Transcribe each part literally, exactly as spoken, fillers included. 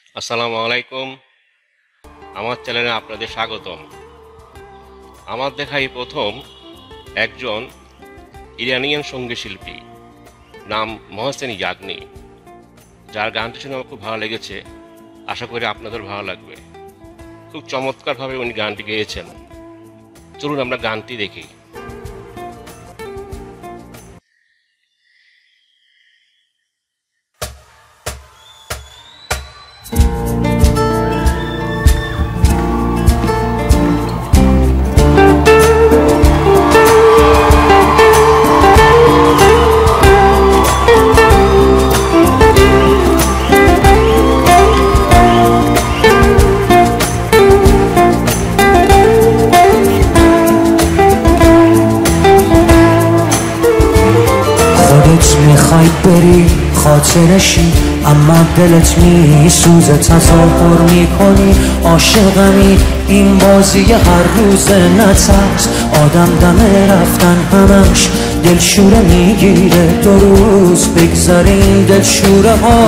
আসসালামু আলাইকুম। আমার চ্যানেলে আপনাদের স্বাগতম। আমার দেখা এই প্রথম একজন ইরানিয়ান সঙ্গীত শিল্পী, নাম মহসেন ইয়াগনি, যার গানটি শুনে আমার খুব ভালো লেগেছে। আশা করি আপনাদের ভালো লাগবে। খুব চমৎকারভাবে উনি গানটি গেয়েছেন। চলুন আমরা গানটি দেখি। میخوای بری خاطرشی اما دلت میسوزه، تظاهر میکنی عاشقمی، این بازی هر روز نترس. آدم دم رفتن همش دلشوره میگیره، دو روز بگذره این دلشوره ها.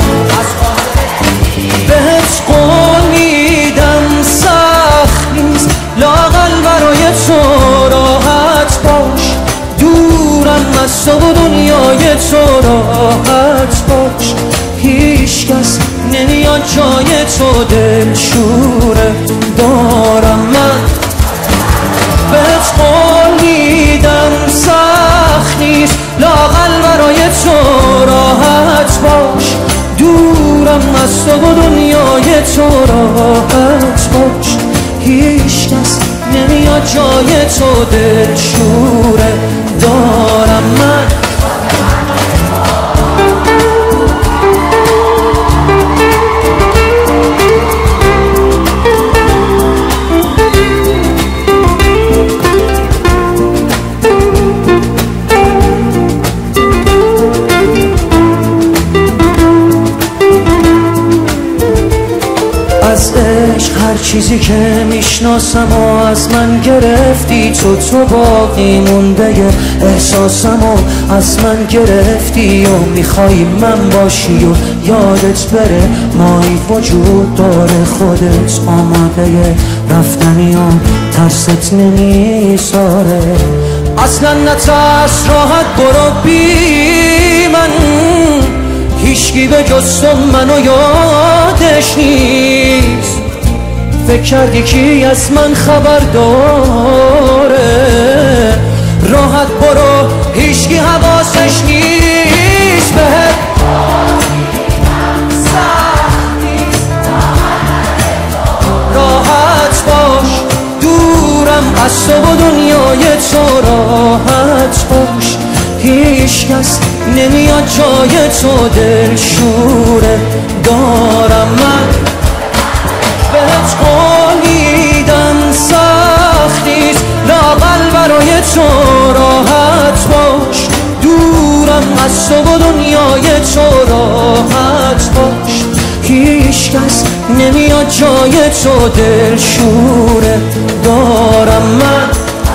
بهت قول میدم سخت نیست، لااقل برای تو راحت باش، دورم از تو و دنیای تو راحت باش. هیچ کس نمیاد جای تو، دلشوره دارم من. بهت قول میدم سخت نیست، لااقل برای تو راحت باش، دورم از تو و دنیای تو راحت باش. هیچ کس نمیاد جای تو، دلشوره دارم من. از عشق هر چیزی که میشناسم و از من گرفتی، تو تو باقی مونده احساسم و از من گرفتی و میخوای من باشی و یادت بره مایی وجود داره، خودت آماده رفتنی و ترست نمیذاره. اصلا نترس، راحت برو بی من، هیچکی به جز تو منو یادش نیست. فکر کردی کی از من خبر داره، راحت برو هیچکی حواسش نیست. بهت راحت باش، دورم از تو و دنیای تو راحت باش. هیچ کس نمیاد جای تو، دلشوره دارم من. بهت قول میدم سخت نیست، لااقل برای تو راحت باش، دورم از تو و دنیای تو راحت باش. هیچ کس نمیاد جای تو، دلشوره دارم من.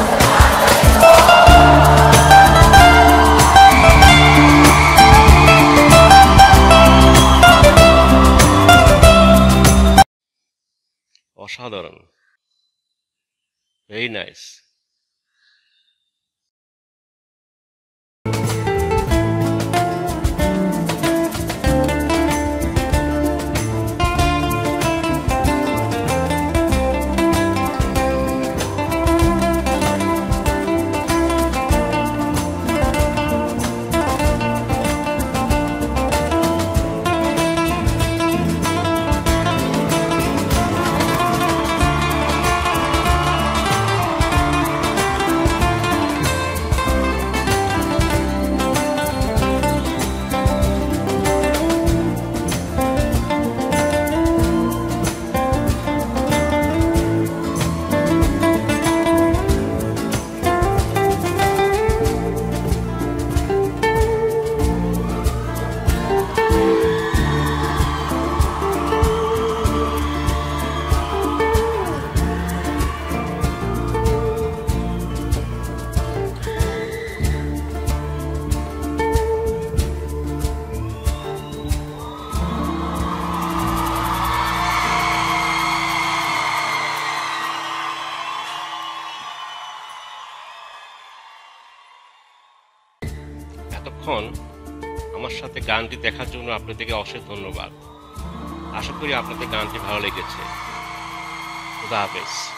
অসাধারণ, ভেরি নাইস। এতক্ষণ আমার সাথে গানটি দেখার জন্য আপনাদেরকে অশেষ ধন্যবাদ। আশা করি আপনাদের গানটি ভালো লেগেছে। খুদা হাফেজ।